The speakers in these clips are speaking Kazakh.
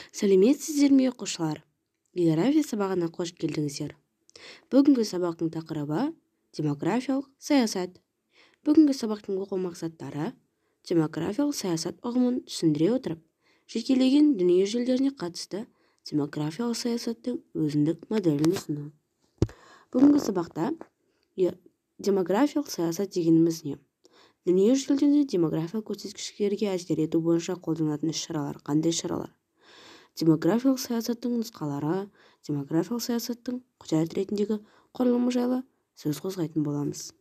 Сәлеметсіздер ме оқушылар? География сабағына қош келдіңіздер. Бүгінгі сабақтың тақырыбы демографиялық саясат. Бүгінгі сабақтың оқу мақсаттары демографиялық саясат ұғымын түсіндіре отырып, жекелеген дүние жүлдеріне қатысты демографиялық саясаттың өзіндік моделін ұсыну. Бүгінгі сабақта демографиялық саясат дегеніміз не? Дүние жүзінде демографиялық көрсеткіштерге әсер ету бойынша қолданылатын іс-шаралар қандай шаралар? Демографиялық саясаттың нұсқалары, демографиялық саясаттың құжат ретіндегі құрылымы жайлы сөз қозғайтын боламыз.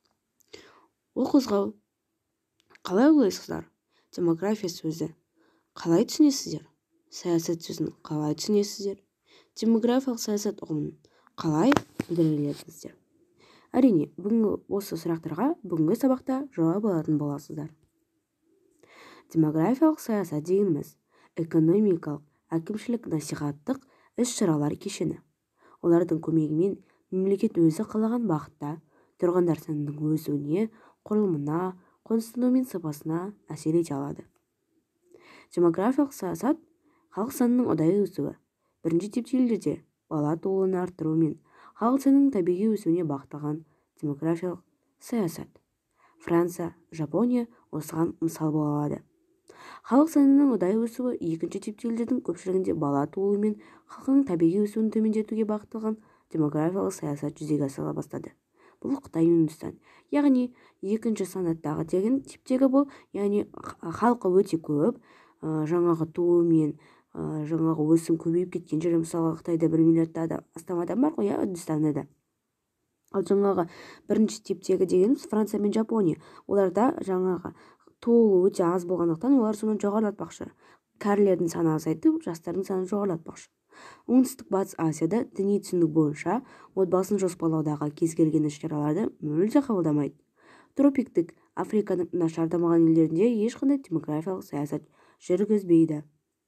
Ол қозғау. Қалай ойлайсыздар? Демография сөзі қалай түсінесіздер? Саясат сөзін қалай түсінесіздер? Демографиялық саясат ұғымын қалай білдіресіздер? Әрине, осы сұрақтарға бүгінгі сабақта жауап алатын боласыздар. Демографиялық саясат дегеніміз экономикалық, әкімшілік насихаттық іс-шаралар кешені. Олардың көмегімен мемлекет өзі қалаған бағытта тұрғындар санының өсуіне, құрылымына, қоныстану мен сапасына әсер ете алады. Демографиялық саясат халық санының ұдайы өсуі. Бірінші типті елдерде бала тууын арттыру мен халық санының табиғи өсуіне бағытталған демографиялық саясат. Франция, Жапония осыған мысал бола алады. Халық санының ұдайы өсуі екінші типті елдердің көпшілігінде бала тууы мен халқының табиғи өсуін төмендетуге бағытталған демографиялық саясат жүзеге асырыла бастады. Бұл Қытай мен Үндістан. Яғни екінші санаттағы деген типтегі бұл, яғни халқы өте көп, жаңағы туу мен жаңағы өсім көбейіп кеткен жері, мысалы Қытайда 1 миллиардтан астам адам бар ғой, Үндістанда да. Ал жаңағы бірінші типтегі дегеніміз Франция мен Жапония. Оларда жаңағы туу өте аз болғандықтан олар соны жоғарылатпақшы. Кәрілердің саны азайтып, жастардың саны жоғарылатпақшы. Оңтүстік батыс Азияда діни түсінік бойынша отбасын жоспарлаудағы кез келген іс-шараларды мүлде қабылдамайды. Тропиктік Африканың нашар дамыған елдерінде ешқандай демографиялық саясат жүргізбейді.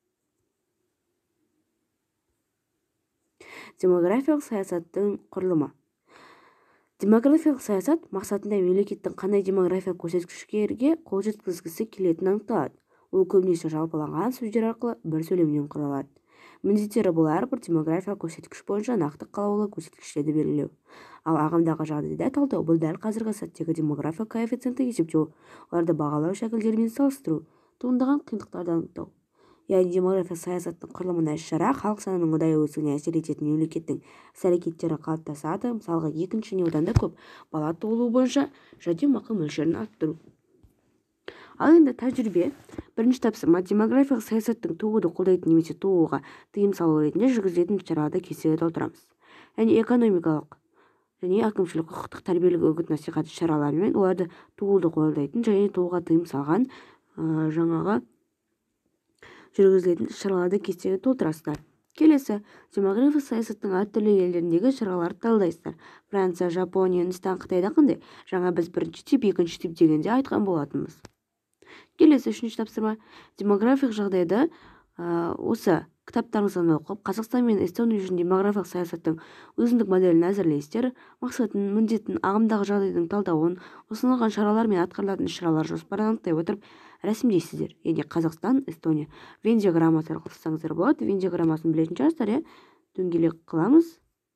Демографиялық саясаттың құрылымы. Демографиялық саясат мақсатында мемлекеттің қандай демографиялық көрсеткіштерге қол жеткізгісі келетінін анықталады. Ол көбінесе жалпыланған сөздер арқылы бір сөйлемнен құралады. Міндеттері бұл әрбір демографиялық көрсеткіш бойынша нақты қалаулы көрсеткіштерді белгілеу. Ал ағымдағы жағдайда талдау бұл дәл қазіргі сәттегі демографиялық коэффициентті есептеу, оларды бағалау шәкілдерімен салыстыру, туындаған қиындықтарды анықтау. Яғни демографиялық саясаттың құрылымына іс-шара халық санының ұдайы өсуіне әсер ететін мемлекеттің іс-әрекеттері қалыптасады. Мысалға, екінші не одан да көп бала туылуы бойынша жәрдемақы мөлшерін арттыру. Ал енді тәжірибе. Бірінші тапсырма демографиялық саясаттың тууды қолдайтын немесе тууға тыйым салу ретінде жүргізілетін шараларды кестеге толтырамыз. Яғни экономикалық және әкімшілік құқықтық тәрбиелік үгіт-насихат шараларымен оларды тууды қолдайтын және тууға тыйым салған жаңағы жүргізілетін шараларды кестеге толтырасыздар. Келесі, демографиялық саясаттың әртүрлі елдеріндегі шараларды талдайсыздар. Франция, Жапония, Үндістан, Қытайда қандай? Жаңа біз бірінші тип, екінші тип дегенде айтқан болатынбыз. Келесі, үшінші тапсырма. Демографиялық жағдайды осы кітаптарыңыздан оқып, Қазақстан мен Эстония үшін демографиялық саясаттың өзіндік моделін әзірлейсіздер. Мақсатын, міндетін, ағымдағы жағдайдың талдауын, ұсынылған шаралар мен атқарылатын іс-шаралар жоспарын анықтай отырып рәсімдейсіздер. Яғни Қазақстан, Эстония. Вен диаграммасы арқылы қылсаңыздар болады. Вен диаграммасын білетін шығарсыздар, дөңгелек қыламыз.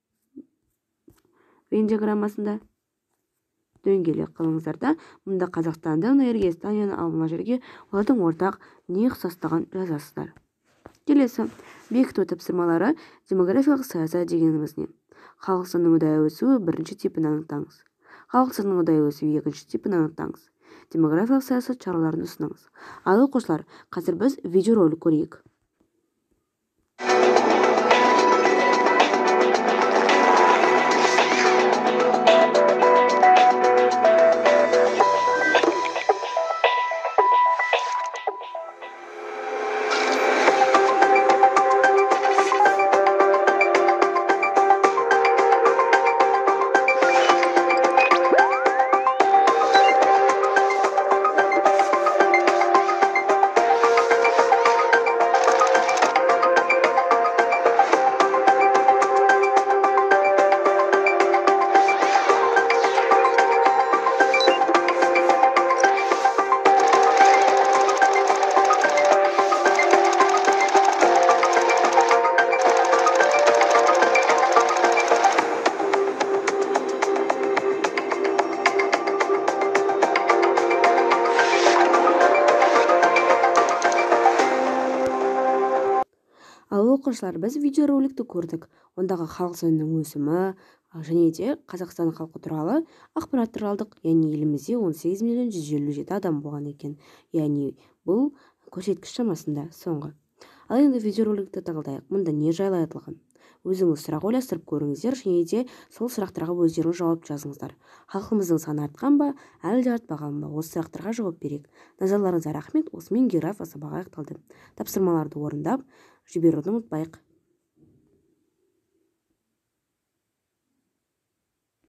Вен диаграммасында дөңгелек қылыңыздар да, мұнда Қазақстанды, мына жерге Эстонияны, ал мына жерге олардың ортақ не ұқсастығын жазасыздар. Келесі, бекіту тапсырмалары. Демографиялық саясат дегеніміз не? Халық санының ұдайы өсуі бірінші типін анықтаңыз. Халық санының ұдайы өсуі екінші типін анықтаңыз. Демографиялық саясат шараларын ұсыныңыз. Ал оқушылар, қазір біз видеоролик көрейік. оқушылар, біз видеороликті көрдік. Ондағы халық санының өсімі және де Қазақстан халқы туралы ақпараттар алдық. Яғни елімізде 18 миллион 157 адам болған екен. Яғни бұл көрсеткіш шамасында соңғы. Ал енді видеороликті тыңдайық. Мұнда не жайлы айтылған? Өзіңіз сұрақ ойластырып көріңіздер және де сол сұрақтарға өздеріңіз жауап жазыңыздар. Халқымыздың саны артқан ба, әлде артпаған ба? Осы сұрақтарға жауап берейік. Назарларыңызға рахмет. Осымен география сабағы аяқталды. Тапсырмаларды орындап жіберуді ұмытпайық.